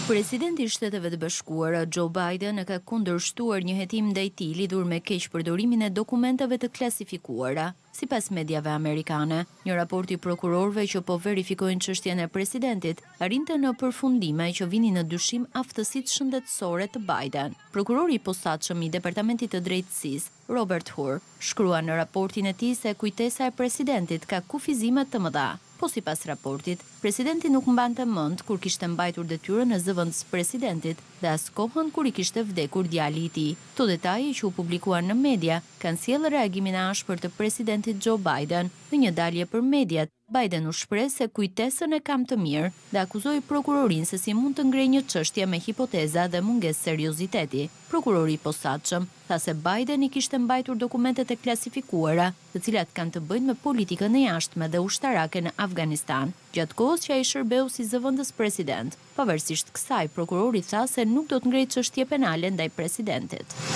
Presidenti i Shteteve të Bashkuara Joe Biden e ka kundërshtuar një hetim ndaj tij lidhur me keqpërdorimin e dokumenteve të klasifikuara. Sipas mediave amerikane, një raport i prokurorëve që po verifikojnë çështjen e presidentit arrinte në përfundime që vinin në dyshim aftësitë shëndetësore të Biden. Prokurori i posaçëm i Departamentit të Drejtësisë, Robert Hur, shkrua në raportin e tij se kujtesa e presidentit ka kufizime të mëdha. Po sipas raportit, presidenti nuk mbante mend kur kishte mbajtur detyrën e zëvendës presidentit dhe as kohën kur i kishte vdekur djali i tij. Këto detaje që u publikuan në media kanë sjellë reagimin e ashpër të presidentit Joe Biden. Në një dalje për mediat, Biden u shpreh se kujtesën e kam të mirë dhe akuzoi prokurorinë se si mund të ngrej një çështje me hipoteza dhe mungesë serioziteti. Prokurori i posaçëm tha se Biden i kishte mbajtur dokumentet e klasifikuara, të cilat kanë të bëjnë me politikën e jashtme dhe ushtarake në Afganistan, gjatë kohës që ai shërbeu si zëvendës president. Pavarësisht kësaj, prokurori tha se nuk do të ngrejë çështje penale ndaj presidentit.